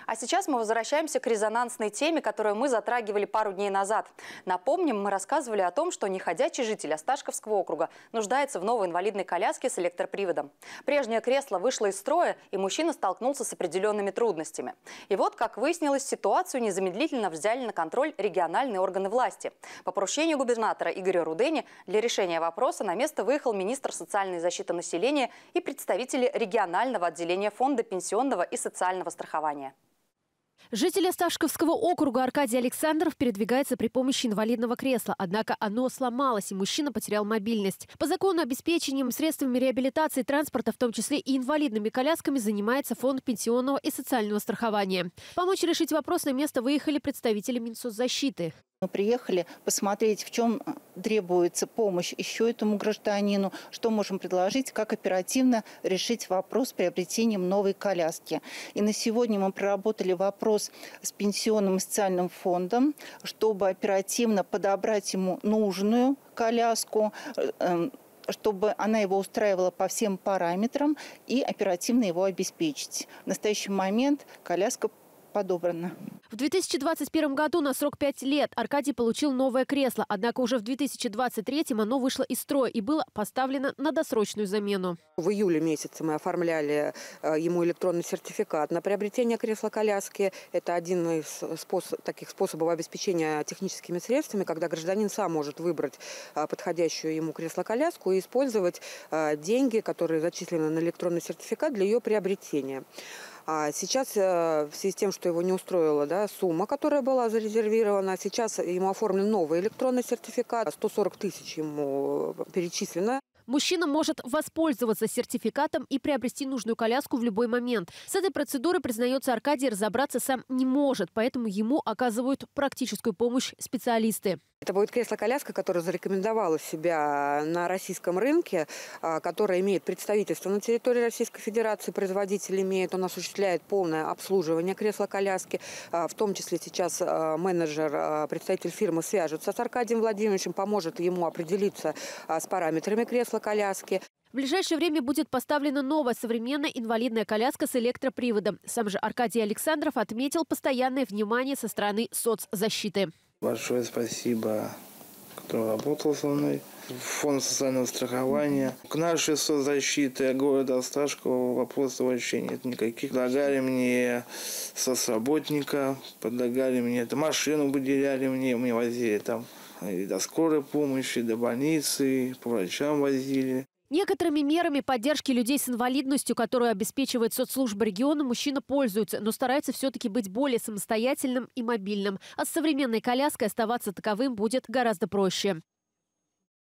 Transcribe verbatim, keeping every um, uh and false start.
А сейчас мы возвращаемся к резонансной теме, которую мы затрагивали пару дней назад. Напомним, мы рассказывали о том, что неходячий житель Осташковского округа нуждается в новой инвалидной коляске с электроприводом. Прежнее кресло вышло из строя, и мужчина столкнулся с определенными трудностями. И вот, как выяснилось, ситуацию незамедлительно взяли на контроль региональные органы власти. По поручению губернатора Игоря Рудени для решения вопроса на место выехал министр социальной защиты населения и представители регионального отделения Фонда пенсионного и социального страхования. Житель Осташковского округа Аркадий Александров передвигается при помощи инвалидного кресла. Однако оно сломалось, и мужчина потерял мобильность. По закону обеспечением средствами реабилитации транспорта, в том числе и инвалидными колясками, занимается Фонд пенсионного и социального страхования. Помочь решить вопрос на место выехали представители Минсоцзащиты. Мы приехали посмотреть, в чем требуется помощь еще этому гражданину, что можем предложить, как оперативно решить вопрос с приобретением новой коляски. И на сегодня мы проработали вопрос с пенсионным и социальным фондом, чтобы оперативно подобрать ему нужную коляску, чтобы она его устраивала по всем параметрам и оперативно его обеспечить. В настоящий момент коляска подобрана. В две тысячи двадцать первом году на срок пять лет Аркадий получил новое кресло. Однако уже в две тысячи двадцать третьем оно вышло из строя и было поставлено на досрочную замену. В июле месяце мы оформляли ему электронный сертификат на приобретение кресла-коляски. Это один из способ, таких способов обеспечения техническими средствами, когда гражданин сам может выбрать подходящую ему кресло-коляску и использовать деньги, которые зачислены на электронный сертификат, для ее приобретения. А сейчас, в связи с тем, что его не устроила, да, сумма, которая была зарезервирована, сейчас ему оформлен новый электронный сертификат, сто сорок тысяч ему перечислено. Мужчина может воспользоваться сертификатом и приобрести нужную коляску в любой момент. С этой процедурой, признается Аркадий, разобраться сам не может, поэтому ему оказывают практическую помощь специалисты. Это будет кресло-коляска, которая зарекомендовала себя на российском рынке, которая имеет представительство на территории Российской Федерации, производитель имеет, он осуществляет полное обслуживание кресла-коляски. В том числе сейчас менеджер, представитель фирмы свяжется с Аркадием Владимировичем, поможет ему определиться с параметрами кресла-коляски. В ближайшее время будет поставлена новая современная инвалидная коляска с электроприводом. Сам же Аркадий Александров отметил постоянное внимание со стороны соцзащиты. Большое спасибо, кто работал со мной. Фонд социального страхования. К нашей соцзащите города Осташкова вопросов вообще нет никаких. Предлагали мне соцработника, предлагали мне это, машину выделяли мне, мне возили там и до скорой помощи, до больницы, по врачам возили. Некоторыми мерами поддержки людей с инвалидностью, которую обеспечивает соцслужба региона, мужчина пользуется, но старается все-таки быть более самостоятельным и мобильным. А с современной коляской оставаться таковым будет гораздо проще.